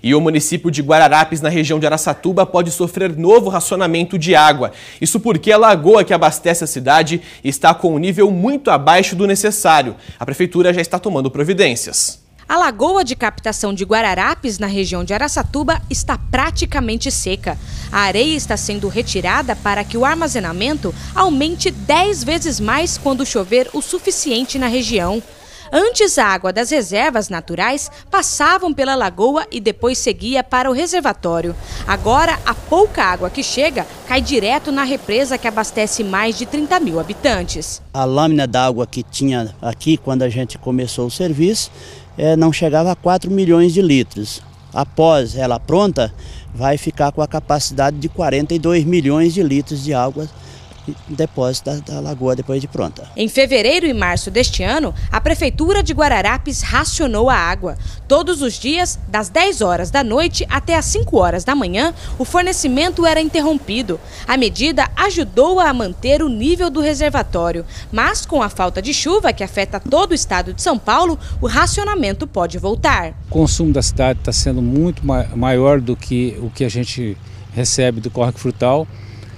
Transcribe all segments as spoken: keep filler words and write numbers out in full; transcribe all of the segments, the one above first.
E o município de Guararapes, na região de Araçatuba, pode sofrer novo racionamento de água. Isso porque a lagoa que abastece a cidade está com um nível muito abaixo do necessário. A prefeitura já está tomando providências. A lagoa de captação de Guararapes, na região de Araçatuba, está praticamente seca. A areia está sendo retirada para que o armazenamento aumente dez vezes mais quando chover o suficiente na região. Antes, a água das reservas naturais passavam pela lagoa e depois seguia para o reservatório. Agora, a pouca água que chega cai direto na represa que abastece mais de trinta mil habitantes. A lâmina d'água que tinha aqui quando a gente começou o serviço é, não chegava a quatro milhões de litros. Após ela pronta, vai ficar com a capacidade de quarenta e dois milhões de litros de água depósito da, da lagoa depois de pronta. Em fevereiro e março deste ano, a Prefeitura de Guararapes racionou a água. Todos os dias, das dez horas da noite até as cinco horas da manhã, o fornecimento era interrompido. A medida ajudou a manter o nível do reservatório, mas com a falta de chuva que afeta todo o estado de São Paulo, o racionamento pode voltar. O consumo da cidade está sendo muito maior do que o que a gente recebe do córrego frutal.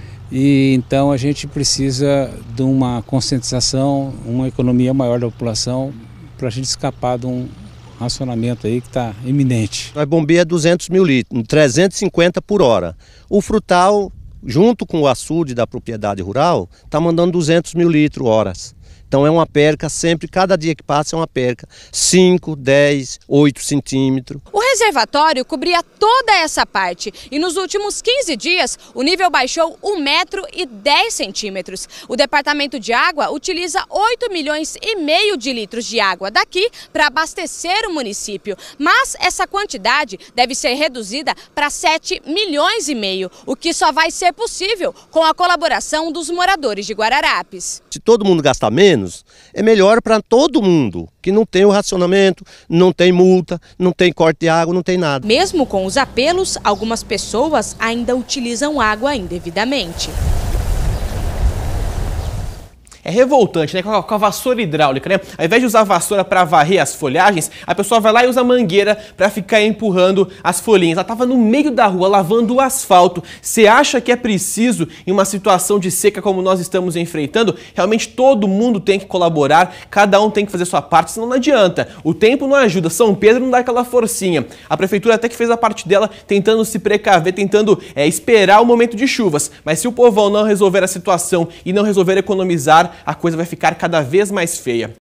E então a gente precisa de uma conscientização, uma economia maior da população para a gente escapar de um racionamento aí que está iminente. A bombeia é duzentos mil litros, trezentos e cinquenta por hora. O frutal, junto com o açude da propriedade rural, está mandando duzentos mil litros horas. Então é uma perca sempre, cada dia que passa é uma perca, cinco, dez, oito centímetros. O reservatório cobria toda essa parte e nos últimos quinze dias o nível baixou um metro e dez centímetros. O Departamento de Água utiliza oito milhões e meio de litros de água daqui para abastecer o município. Mas essa quantidade deve ser reduzida para sete milhões e meio, o que só vai ser possível com a colaboração dos moradores de Guararapes. Se todo mundo gastar menos, é melhor para todo mundo, que não tem o racionamento, não tem multa, não tem corte de água, não tem nada. Mesmo com os apelos, algumas pessoas ainda utilizam água indevidamente. É revoltante, né? Com a, com a vassoura hidráulica, né? Ao invés de usar a vassoura para varrer as folhagens, a pessoa vai lá e usa a mangueira para ficar empurrando as folhinhas. Ela estava no meio da rua, lavando o asfalto. Você acha que é preciso, em uma situação de seca como nós estamos enfrentando, realmente todo mundo tem que colaborar, cada um tem que fazer sua parte, senão não adianta. O tempo não ajuda, São Pedro não dá aquela forcinha. A prefeitura até que fez a parte dela, tentando se precaver, tentando é, esperar o momento de chuvas. Mas se o povão não resolver a situação e não resolver economizar, a coisa vai ficar cada vez mais feia.